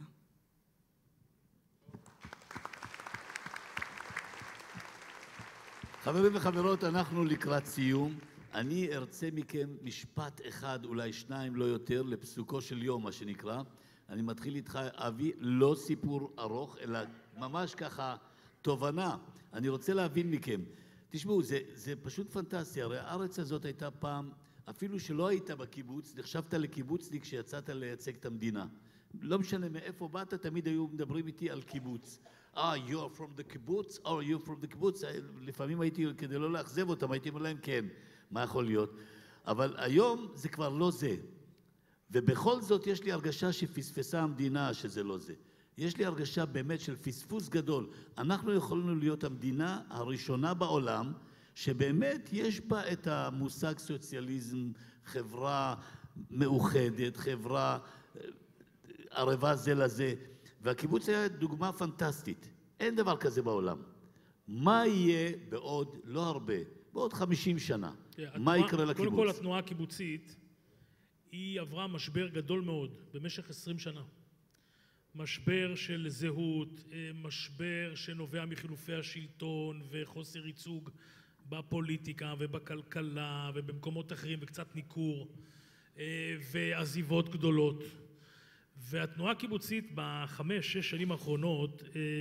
חברים וחברות, אנחנו לקראת סיום. אני ארצה מכם משפט אחד, אולי שניים, לא יותר, לפסוקו של יום, מה שנקרא. אני מתחיל איתך, אבי, לא סיפור ארוך, אלא ממש ככה תובנה. אני רוצה להבין מכם. תשמעו, זה פשוט פנטסטי. הרי הארץ הזאת הייתה פעם, אפילו שלא היית בקיבוץ, נחשבת לקיבוצניק כשיצאת לייצג את המדינה. לא משנה מאיפה באת, תמיד היו מדברים איתי על קיבוץ. you're from the קיבוץ? you're from the קיבוץ? לפעמים הייתי, כדי לא לאכזב אותם, הייתי אומר להם כן, מה יכול להיות? אבל היום זה כבר לא זה. ובכל זאת יש לי הרגשה שפספסה המדינה שזה לא זה. יש לי הרגשה באמת של פספוס גדול. אנחנו יכולנו להיות המדינה הראשונה בעולם, שבאמת יש בה את המושג סוציאליזם, חברה מאוחדת, חברה ערבה זה לזה. והקיבוץ היה דוגמה פנטסטית. אין דבר כזה בעולם. מה יהיה בעוד, לא הרבה, בעוד 50 שנה? מה יקרה לקיבוץ? קודם כל, התנועה הקיבוצית, היא עברה משבר גדול מאוד במשך 20 שנה. משבר של זהות, משבר שנובע מחילופי השלטון וחוסר ייצוג בפוליטיקה ובכלכלה ובמקומות אחרים וקצת ניכור ועזיבות גדולות. והתנועה הקיבוצית ב5-6 שנים האחרונות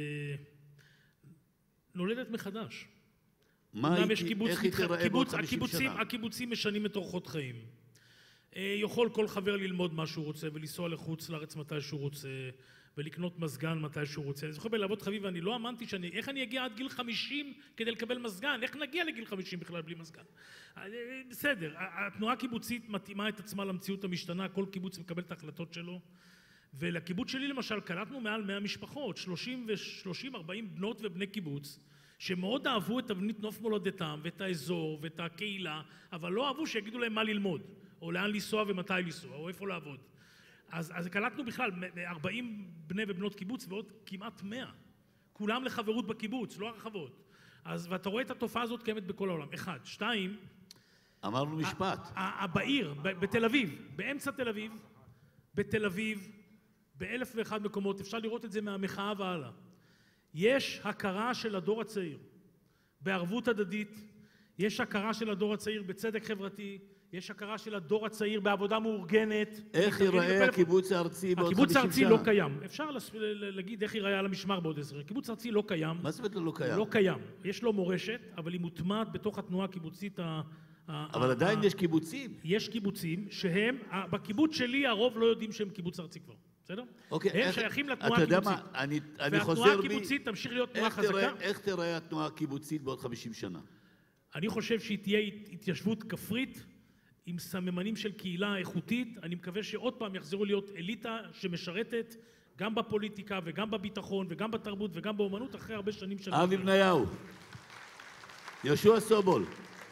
נולדת מחדש. איך היא תראה בעוד 50 שנה? הקיבוצים משנים את אורחות חיים. יכול כל חבר ללמוד מה שהוא רוצה ולנסוע לחוץ לארץ מתי שהוא רוצה ולקנות מזגן מתי שהוא רוצה. אני זוכר בלהבות חביב, אני לא האמנתי איך אני אגיע עד גיל 50 כדי לקבל מזגן? איך נגיע לגיל 50 בכלל בלי מזגן? בסדר, התנועה הקיבוצית מתאימה את עצמה למציאות המשתנה, כל קיבוץ מקבל את ההחלטות שלו. ולקיבוץ שלי למשל קלטנו מעל 100 משפחות, 30-40 בנות ובני קיבוץ, שמאוד אהבו את תבנית נוף מולדתם ואת האזור ואת הקהילה, אבל לא אהבו שיגידו להם מה ללמוד, או לאן לנסוע ומתי לנסוע, או איפה לעבוד. אז קלטנו בכלל 40 בני ובנות קיבוץ ועוד כמעט 100. כולם לחברות בקיבוץ, לא הרחבות. ואתה רואה את התופעה הזאת קיימת בכל העולם. 1, 2. אמרנו משפט. בעיר, בתל אביב, באמצע תל אביב, בתל אביב, ב1,001 מקומות, אפשר לראות את זה מהמחאה והלאה. יש הכרה של הדור הצעיר, בערבות הדדית, יש הכרה של הדור הצעיר בצדק חברתי, יש הכרה של הדור הצעיר בעבודה מאורגנת. איך ייראה הקיבוץ הארצי בעוד 50 שנה? הקיבוץ הארצי לא קיים. אפשר להגיד איך ייראה על המשמר בעוד 10. הקיבוץ הארצי לא קיים. מה זאת אומרת לא קיים? לא קיים. יש לו מורשת, אבל היא מוטמעת בתוך התנועה הקיבוצית. אבל עדיין יש קיבוצים. יש קיבוצים שהם, בקיבוץ שלי הרוב לא יודעים שהם קיבוץ ארצי כבר. בסדר? אוקיי, הם שייכים לתנועה הקיבוצית. והתנועה הקיבוצית תמשיך להיות תנועה חזקה. איך תראה התנועה הקיבוצית בעוד 50 שנה? אני חושב שהיא תהיה התיישבות כפרית, עם סממנים של קהילה איכותית. אני מקווה שעוד פעם יחזרו להיות אליטה שמשרתת גם בפוליטיקה וגם בביטחון וגם בתרבות וגם באומנות אחרי הרבה שנים של... אבי בניהו, יהושע סובול,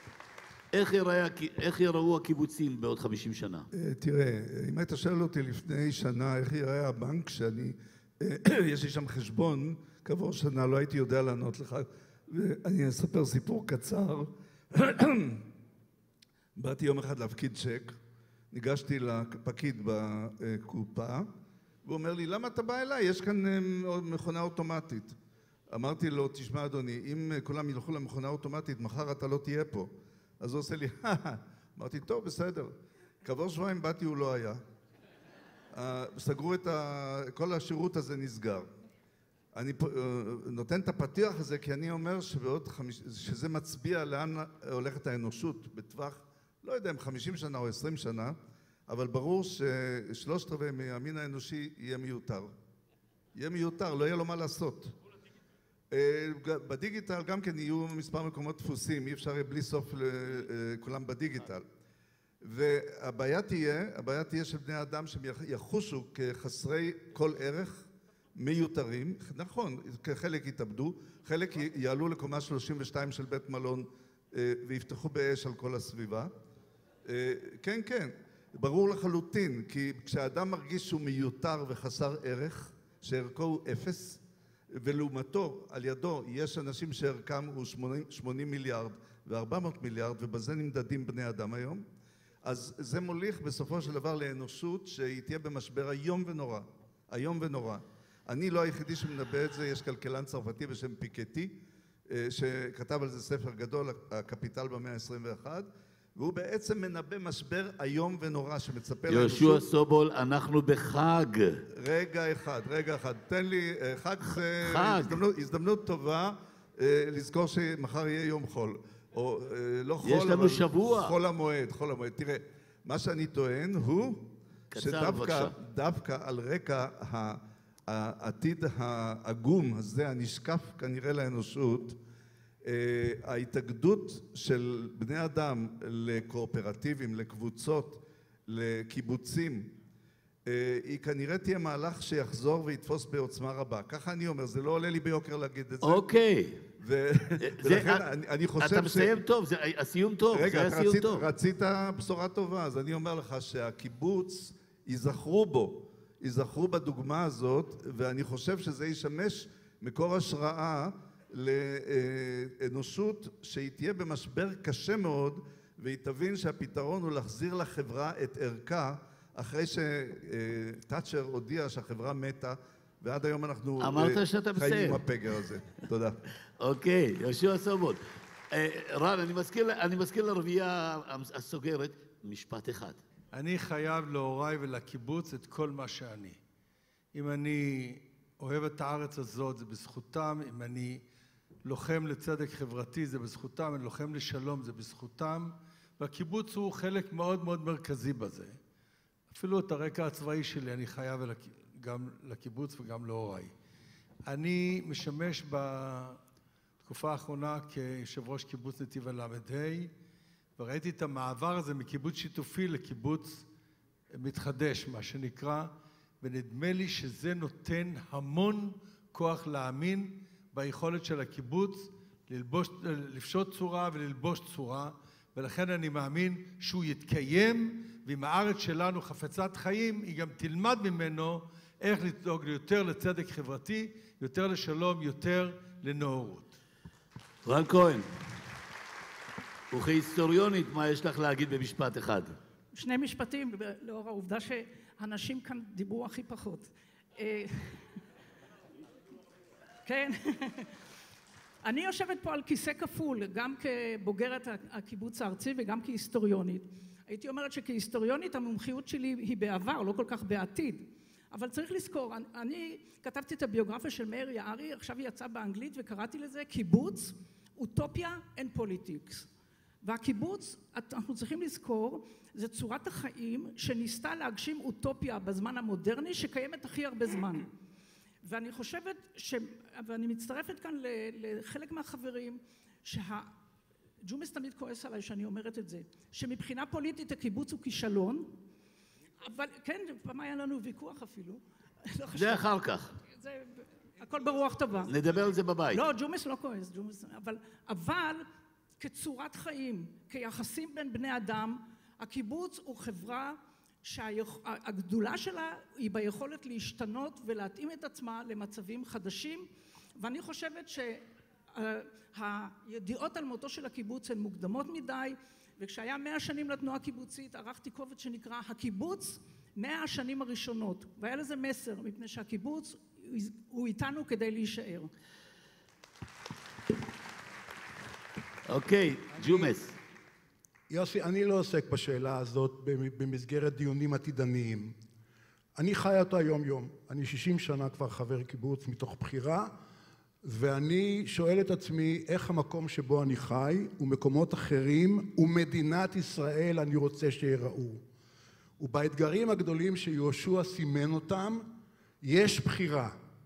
איך יראו הקיבוצים בעוד 50 שנה? תראה, אם היית שואל אותי לפני שנה איך יראה הבנק שאני... יש לי שם חשבון, כעבור שנה לא הייתי יודע לענות לך ואני אספר סיפור קצר. באתי יום אחד להפקיד צ'ק, ניגשתי לפקיד בקופה, והוא אומר לי, למה אתה בא אליי? יש כאן מכונה אוטומטית. אמרתי לו, תשמע אדוני, אם כולם ילכו למכונה אוטומטית, מחר אתה לא תהיה פה. אז הוא עושה לי, אמרתי, טוב, בסדר. כעבור שבועיים באתי, הוא לא היה. סגרו כל השירות הזה נסגר. אני נותן את הפתיח הזה כי אני אומר שזה מצביע לאן הולכת האנושות בטווח, לא יודע אם 50 שנה או 20 שנה, אבל ברור ש3/4 מהמין האנושי יהיה מיותר. יהיה מיותר, לא יהיה לו מה לעשות. בדיגיטל גם כן יהיו מספר מקומות דפוסים, אי אפשר בלי סוף לכולם בדיגיטל. והבעיה תהיה של בני אדם שהם יחושו כחסרי כל ערך, מיותרים, נכון, חלק יתאבדו, חלק יעלו לקומה 32 של בית מלון ויפתחו באש על כל הסביבה. כן, כן, ברור לחלוטין, כי כשאדם מרגיש שהוא מיותר וחסר ערך, שערכו הוא אפס, ולעומתו, על ידו, יש אנשים שערכם הוא 80 מיליארד ו400 מיליארד, ובזה נמדדים בני אדם היום, אז זה מוליך בסופו של דבר לאנושות שהיא תהיה במשבר איום ונורא, איום ונורא. אני לא היחידי שמנבא את זה, יש כלכלן צרפתי בשם פיקטי, שכתב על זה ספר גדול, הקפיטל במאה ה-21, והוא בעצם מנבא משבר איום ונורא שמצפה לאנושות. יהושע סובול, אנחנו בחג. רגע אחד, תן לי, חג זה הזדמנות טובה לזכור שמחר יהיה יום חול. או לא חול, יש לנו שבוע. חול המועד. תראה, מה שאני טוען הוא שדווקא על רקע העתיד העגום הזה, הנשקף כנראה לאנושות, ההתאגדות של בני אדם לקואופרטיבים, לקבוצות, לקיבוצים, היא כנראה תהיה מהלך שיחזור ויתפוס בעוצמה רבה. ככה אני אומר, זה לא עולה לי ביוקר להגיד את זה. אוקיי. ולכן אני חושב אתה מסיים טוב, זה הסיום טוב. רגע, רצית בשורה טובה, אז אני אומר לך שהקיבוץ ייזכרו בדוגמה הזאת, ואני חושב שזה ישמש מקור השראה לאנושות שהיא תהיה במשבר קשה מאוד, והיא תבין שהפתרון הוא להחזיר לחברה את ערכה, אחרי שטאצ'ר הודיע שהחברה מתה, ועד היום אנחנו חיים עם הפגר הזה. תודה. אוקיי, יהושע סובול. רן, אני מזכיר לרביעייה הסוגרת, משפט אחד. אני חייב להוריי ולקיבוץ את כל מה שאני. אם אני אוהב את הארץ הזאת, זה בזכותם. אם אני לוחם לצדק חברתי, זה בזכותם. אני לוחם לשלום, זה בזכותם. והקיבוץ הוא חלק מאוד מאוד מרכזי בזה. אפילו את הרקע הצבאי שלי אני חייב גם לקיבוץ וגם להוריי. אני משמש בתקופה האחרונה כיושב ראש קיבוץ נתיב הל"ה, וראיתי את המעבר הזה מקיבוץ שיתופי לקיבוץ מתחדש, מה שנקרא, ונדמה לי שזה נותן המון כוח להאמין ביכולת של הקיבוץ לפשוט צורה וללבוש צורה, ולכן אני מאמין שהוא יתקיים, ואם הארץ שלנו חפצת חיים, היא גם תלמד ממנו איך לדאוג יותר לצדק חברתי, יותר לשלום, יותר לנאורות. רן כהן, וכהיסטוריונית, מה יש לך להגיד במשפט אחד? 2 משפטים, לאור העובדה שהאנשים כאן דיברו הכי פחות. כן. אני יושבת פה על כיסא כפול, גם כבוגרת הקיבוץ הארצי וגם כהיסטוריונית. הייתי אומרת שכהיסטוריונית המומחיות שלי היא בעבר, לא כל כך בעתיד. אבל צריך לזכור, אני כתבתי את הביוגרפיה של מאיר יערי, עכשיו היא יצאה באנגלית וקראתי לזה קיבוץ, אוטופיה and politics. והקיבוץ, אנחנו צריכים לזכור, זה צורת החיים שניסתה להגשים אוטופיה בזמן המודרני שקיימת הכי הרבה זמן. ואני חושבת, ואני מצטרפת כאן לחלק מהחברים, ג'ומס תמיד כועס עליי שאני אומרת את זה, שמבחינה פוליטית הקיבוץ הוא כישלון, אבל כן, פעם היה לנו ויכוח אפילו. זה אחר כך. הכל ברוח טובה. נדבר על זה בבית. לא, ג'ומס לא כועס, אבל כצורת חיים, כיחסים בין בני אדם, הקיבוץ הוא חברה שהגדולה שלה היא ביכולת להשתנות ולהתאים את עצמה למצבים חדשים, ואני חושבת הידיעות על מותו של הקיבוץ הן מוקדמות מדי, וכשהיה 100 שנים לתנועה הקיבוצית, ערכתי קובץ שנקרא הקיבוץ 100 השנים הראשונות, והיה לזה מסר, מפני שהקיבוץ הוא איתנו כדי להישאר. אוקיי, ג'ומס. יוסי, אני לא עוסק בשאלה הזאת במסגרת דיונים עתידניים. אני חי אותו יום-יום. אני 60 שנה כבר חבר קיבוץ מתוך בחירה, ואני שואל את עצמי איך המקום שבו אני חי ומקומות אחרים ומדינת ישראל אני רוצה שיראו. ובאתגרים הגדולים שיהושע סימן אותם, יש בחירה.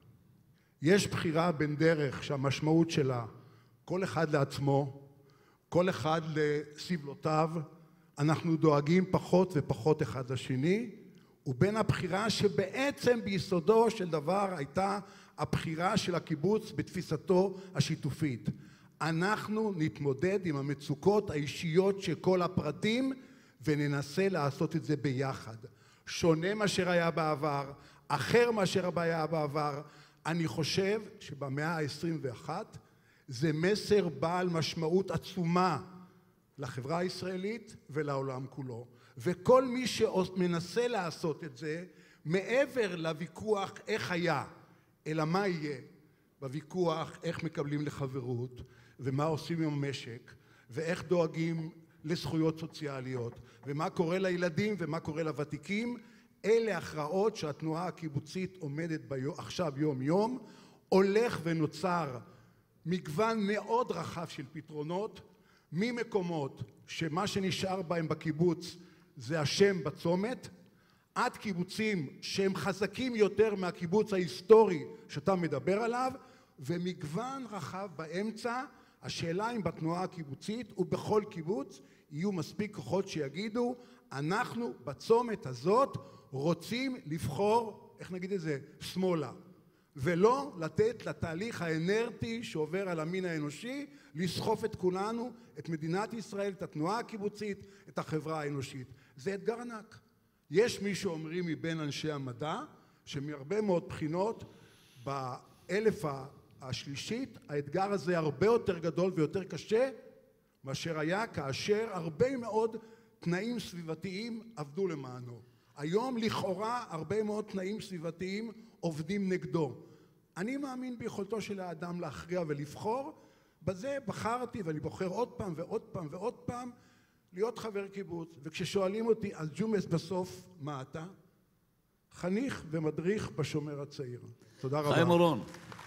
יש בחירה בין דרך שהמשמעות שלה כל אחד לעצמו, כל אחד לסבלותיו, אנחנו דואגים פחות ופחות אחד לשני, ובין הבחירה שבעצם ביסודו של דבר הייתה הבחירה של הקיבוץ בתפיסתו השיתופית. אנחנו נתמודד עם המצוקות האישיות של כל הפרטים וננסה לעשות את זה ביחד. שונה מאשר היה בעבר, אחר מאשר היה בעבר. אני חושב שבמאה ה-21 זה מסר בעל משמעות עצומה לחברה הישראלית ולעולם כולו. וכל מי שמנסה לעשות את זה, מעבר לוויכוח איך היה, אלא מה יהיה, בוויכוח איך מקבלים לחברות, ומה עושים עם המשק, ואיך דואגים לזכויות סוציאליות, ומה קורה לילדים ומה קורה לוותיקים, אלה הכרעות שהתנועה הקיבוצית עומדת עכשיו יום-יום, הולך ונוצר מגוון מאוד רחב של פתרונות, ממקומות שמה שנשאר בהם בקיבוץ זה השם בצומת, עד קיבוצים שהם חזקים יותר מהקיבוץ ההיסטורי שאתה מדבר עליו, ומגוון רחב באמצע. השאלה אם בתנועה הקיבוצית ובכל קיבוץ יהיו מספיק כוחות שיגידו, אנחנו בצומת הזאת רוצים לבחור, איך נגיד את זה, שמאלה, ולא לתת לתהליך האנרטי שעובר על המין האנושי לסחוף את כולנו, את מדינת ישראל, את התנועה הקיבוצית, את החברה האנושית. זה אתגר ענק. יש מי שאומרים מבין אנשי המדע שמהרבה מאוד בחינות באלף השלישית האתגר הזה הרבה יותר גדול ויותר קשה מאשר היה כאשר הרבה מאוד תנאים סביבתיים עבדו למענו. היום לכאורה הרבה מאוד תנאים סביבתיים עובדים נגדו. אני מאמין ביכולתו של האדם להכריע ולבחור, בזה בחרתי ואני בוחר עוד פעם ועוד פעם ועוד פעם להיות חבר קיבוץ. וכששואלים אותי אז ג'ומס בסוף מה אתה? חניך ומדריך בשומר הצעיר. תודה רבה. חיים אורון.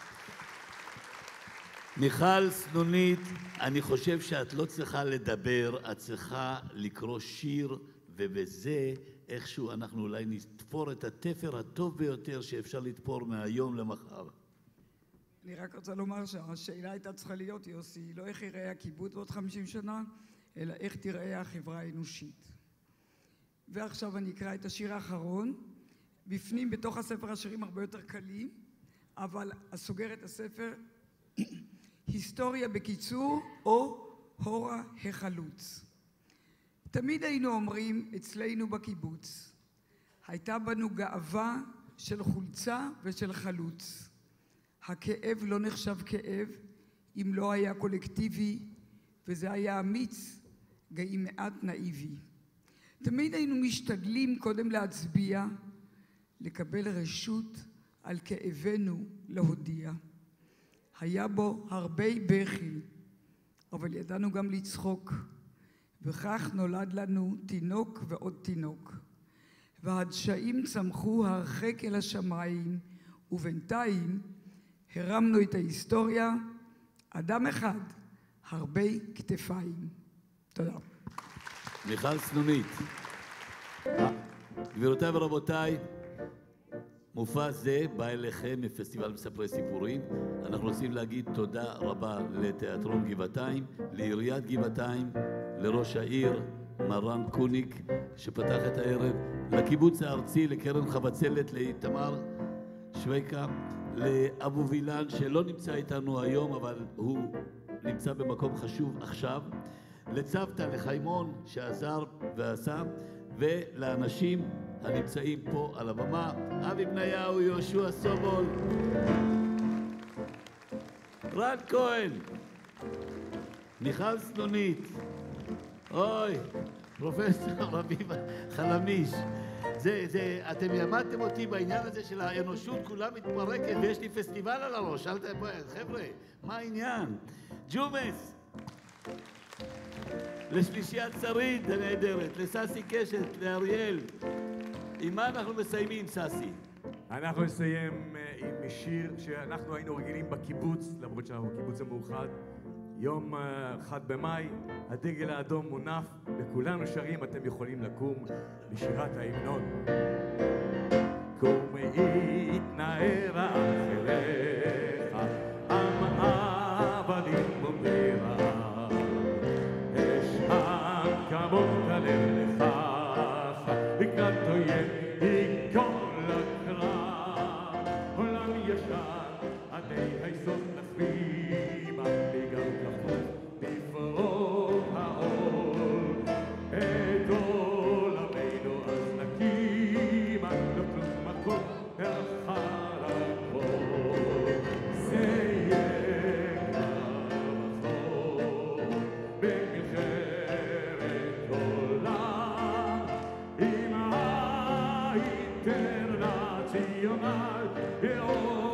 מיכל סנונית, אני חושב שאת לא צריכה לדבר, את צריכה לקרוא שיר, ובזה איכשהו אנחנו אולי נתפור את התפר הטוב ביותר שאפשר לתפור מהיום למחר. אני רק רוצה לומר שהשאלה הייתה צריכה להיות, יוסי, לא איך יראה הקיבוץ בעוד 50 שנה, אלא איך תראה החברה האנושית. ועכשיו אני אקרא את השיר האחרון, בפנים בתוך הספר השירים הרבה יותר קלים, אבל הסוגר את הספר, היסטוריה בקיצור או הורה החלוץ. תמיד היינו אומרים אצלנו בקיבוץ, הייתה בנו גאווה של חולצה ושל חלוץ. הכאב לא נחשב כאב אם לא היה קולקטיבי, וזה היה אמיץ, גם אם מעט נאיבי. תמיד היינו משתדלים קודם להצביע, לקבל רשות על כאבנו להודיע. היה בו הרבה בכי, אבל ידענו גם לצחוק, וכך נולד לנו תינוק ועוד תינוק. והדשאים צמחו הרחק אל השמיים, ובינתיים הרמנו את ההיסטוריה, אדם אחד, הרבה כתפיים. תודה. מיכל סנונית. גבירותיי ורבותיי, מופע זה בא אליכם מפסטיבל מספרי סיפורים. אנחנו רוצים להגיד תודה רבה לתיאטרון גבעתיים, לעיריית גבעתיים, לראש העיר מרן קוניק שפתח את הערב, לקיבוץ הארצי, לקרן חבצלת, לאיתמר שוויקה, לאבו וילן שלא נמצא איתנו היום אבל הוא נמצא במקום חשוב עכשיו, לצוותא, לחיימון שעזר ועשה, ולאנשים הנמצאים פה על הבמה, אבי בניהו, יהושע סובול. רן כהן, מיכל סנונית, אוי, פרופסור רביב חלמיש. אתם למדתם אותי בעניין הזה של האנושות כולה מתפרקת ויש לי פסטיבל על הראש. חבר'ה, מה העניין? ג'ומס, לשלישיית שריד הנהדרת, לססי קשת, לאריאל. עם מה אנחנו מסיימים, ססי? אנחנו נסיים עם שיר שאנחנו היינו רגילים בקיבוץ, למרות שאנחנו בקיבוץ המאוחד. יום 1 במאי, הדגל האדום מונף, וכולנו שרים, אתם יכולים לקום בשירת ההמנון. קום התנער על חירך, עם העבדים ומרירה, אשם כמוך לב לכך, לקראת אויב ייכון לקרב, עולם ישר עדי היסוד נחרימה, בגלל כפוף בפרוק העול, את עולמנו אז נקימה, לא כלום מקום מאחר הכל, זה יהיה קרב החור במלחמת עולם, עם האינטרנציונל